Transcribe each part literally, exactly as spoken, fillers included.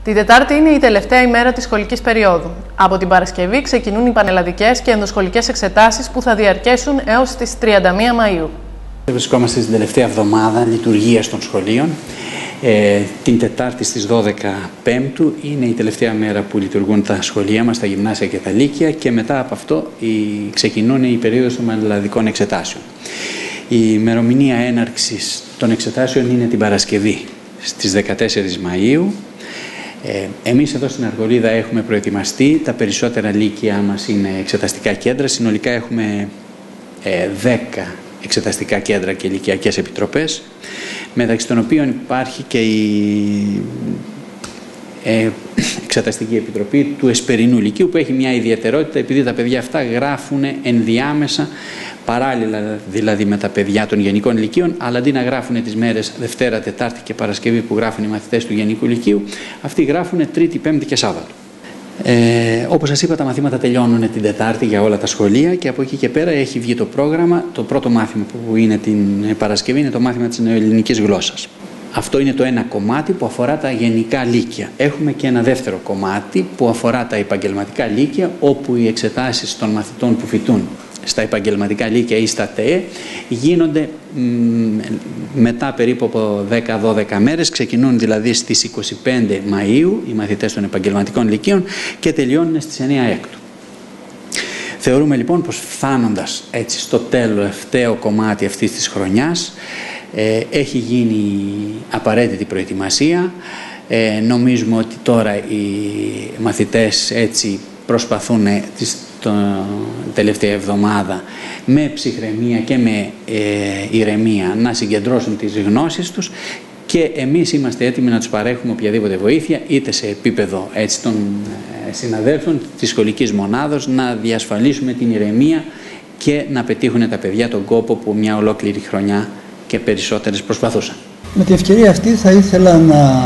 Την Τετάρτη είναι η τελευταία ημέρα της σχολικής περίοδου. Από την Παρασκευή ξεκινούν οι πανελλαδικές και ενδοσχολικές εξετάσεις που θα διαρκέσουν έως τις τριάντα μία Μαΐου. Βρισκόμαστε στην τελευταία εβδομάδα λειτουργίας των σχολείων. Ε, την Τετάρτη στις δώδεκα Πέμπτου είναι η τελευταία μέρα που λειτουργούν τα σχολεία μας, τα γυμνάσια και τα λύκεια, και μετά από αυτό η, ξεκινούν οι περίοδος των πανελλαδικών εξετάσεων. Η ημερομηνία έναρξης των εξετάσεων είναι την Παρασκευή στις δεκατέσσερις Μαΐου. Ε, εμείς εδώ στην Αργολίδα έχουμε προετοιμαστεί, τα περισσότερα λύκεια μας είναι εξεταστικά κέντρα, συνολικά έχουμε ε, δέκα εξεταστικά κέντρα και λυκειακές επιτροπές, μεταξύ των οποίων υπάρχει και η ε, Εξεταστική Επιτροπή του Εσπερινού Λυκείου, που έχει μια ιδιαιτερότητα επειδή τα παιδιά αυτά γράφουν ενδιάμεσα, παράλληλα δηλαδή με τα παιδιά των Γενικών Λυκείων, αλλά αντί να γράφουν τις μέρες Δευτέρα, Τετάρτη και Παρασκευή που γράφουν οι μαθητές του Γενικού Λυκείου, αυτοί γράφουν Τρίτη, Πέμπτη και Σάββατο. Ε, όπως σας είπα, τα μαθήματα τελειώνουν την Τετάρτη για όλα τα σχολεία και από εκεί και πέρα έχει βγει το πρόγραμμα. Το πρώτο μάθημα που είναι την Παρασκευή είναι το μάθημα της νεοελληνικής γλώσσας. Αυτό είναι το ένα κομμάτι που αφορά τα γενικά λύκεια. Έχουμε και ένα δεύτερο κομμάτι που αφορά τα επαγγελματικά λύκεια, όπου οι εξετάσεις των μαθητών που φοιτούν στα επαγγελματικά λύκεια ή στα ΤΕΕ γίνονται μ, μετά περίπου από δέκα με δώδεκα μέρες, ξεκινούν δηλαδή στις είκοσι πέντε Μαΐου οι μαθητές των επαγγελματικών λυκείων και τελειώνουν στις εννέα Έκτου. Θεωρούμε λοιπόν πως φτάνοντας έτσι στο τελευταίο κομμάτι αυτής της χρονιάς ε, έχει γίνει απαραίτητη προετοιμασία. Ε, νομίζουμε ότι τώρα οι μαθητές έτσι προσπαθούν τις την τελευταία εβδομάδα με ψυχραιμία και με ε, ηρεμία να συγκεντρώσουν τις γνώσεις τους, και εμείς είμαστε έτοιμοι να τους παρέχουμε οποιαδήποτε βοήθεια, είτε σε επίπεδο έτσι, των ε, συναδέλφων της σχολικής μονάδος, να διασφαλίσουμε την ηρεμία και να πετύχουν τα παιδιά τον κόπο που μια ολόκληρη χρονιά και περισσότερες προσπαθούσαν. Με την ευκαιρία αυτή θα ήθελα να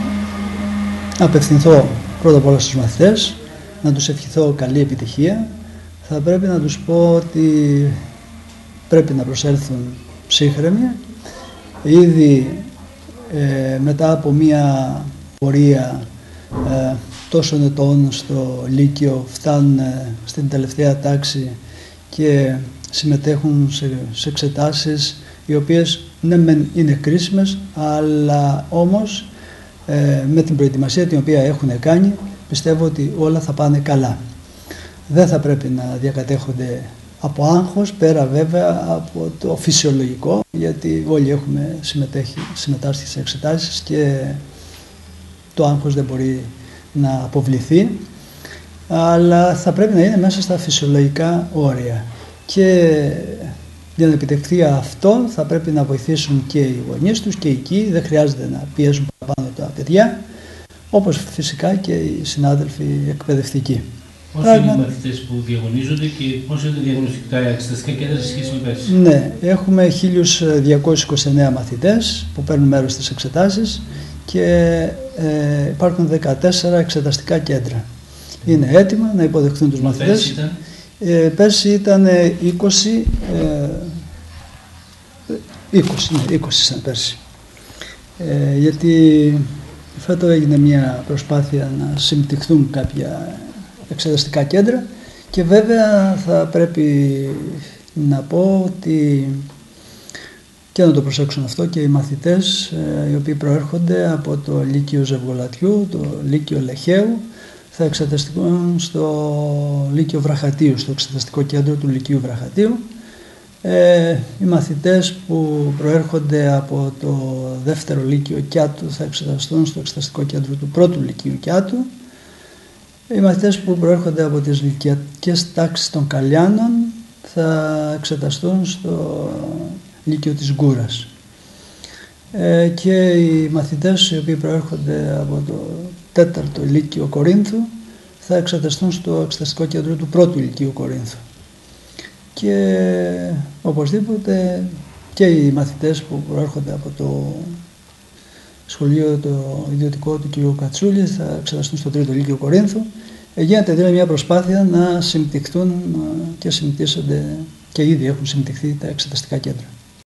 απευθυνθώ πρώτα απ' όλα στους μαθητές, να τους ευχηθώ καλή επιτυχία. Θα πρέπει να τους πω ότι πρέπει να προσέλθουν ψύχρεμοι. Ήδη ε, μετά από μία πορεία ε, τόσων ετών στο Λύκειο φτάνουν ε, στην τελευταία τάξη και συμμετέχουν σε, σε εξετάσεις οι οποίες ναι μεν είναι κρίσιμες, αλλά όμως ε, με την προετοιμασία την οποία έχουν κάνει πιστεύω ότι όλα θα πάνε καλά. Δεν θα πρέπει να διακατέχονται από άγχος, πέρα βέβαια από το φυσιολογικό, γιατί όλοι έχουμε συμμετάσχει σε εξετάσεις και το άγχος δεν μπορεί να αποβληθεί, αλλά θα πρέπει να είναι μέσα στα φυσιολογικά όρια. Και για να επιτευχθεί αυτό θα πρέπει να βοηθήσουν και οι γονείς τους και οι οικοί, δεν χρειάζεται να πιέζουν παραπάνω τα παιδιά, όπως φυσικά και οι συνάδελφοι εκπαιδευτικοί. Πόσοι είναι οι μαθητές που διαγωνίζονται και πώς είναι τα διαγωνιστικά εξεταστικά κέντρα σε σχέση με πέρσι? Ναι, έχουμε χίλιους διακόσιους είκοσι εννέα μαθητές που παίρνουν μέρος στις εξετάσεις και ε, υπάρχουν δεκατέσσερα εξεταστικά κέντρα. Είναι έτοιμα να υποδεχθούν τους μαθητές. Πέρσι ήταν, ε, πέρσι ήταν είκοσι, ε, είκοσι, ναι, είκοσι ήταν πέρσι. Ε, γιατί φέτος έγινε μια προσπάθεια να συμπτυχθούν κάποια εξεταστικά κέντρα και βέβαια θα πρέπει να πω ότι και να το προσέξουν αυτό και οι μαθητές ε, οι οποίοι προέρχονται από το Λύκειο Ζευγολατιού, το Λύκειο Λεχαίου, θα εξεταστούν στο Λύκειο Βραχατίου, στο εξεταστικό κέντρο του Λυκείου Βραχατίου. Ε, οι μαθητές που προέρχονται από το δεύτερο Λύκειο Κιάτου θα εξεταστούν στο εξεταστικό κέντρο του πρώτου Λυκείου Κιάτου. Οι μαθητές που προέρχονται από τις λυκειακές τάξεις των Καλιάνων θα εξεταστούν στο Λύκειο της Γκούρας. Ε, και οι μαθητές οι οποίοι προέρχονται από το τέταρτο Λύκειο Κορίνθου θα εξεταστούν στο εξεταστικό κέντρο του πρώτου Λυκείου Κορίνθου. Και οπωσδήποτε και οι μαθητές που προέρχονται από το σχολείο το ιδιωτικό του κ. Κατσούλη θα εξεταστούν στο τρίτο Λύκειο Κορίνθου. Γίνεται δηλαδή μια προσπάθεια να συμπτυχθούν και συμπτύσσονται και ήδη έχουν συμπτυχθεί τα εξεταστικά κέντρα.